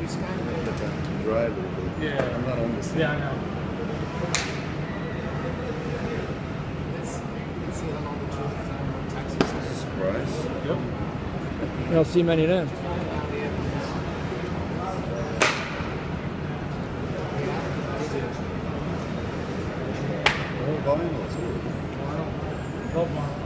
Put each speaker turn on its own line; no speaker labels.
It's kind of
dry a little bit.
yeah.
I'm not on this.
Yeah, I know. Let's see how long the children's on taxis.
Surprise.
Yep.
You don't see many then.
Oh, vinyl too.
Love one.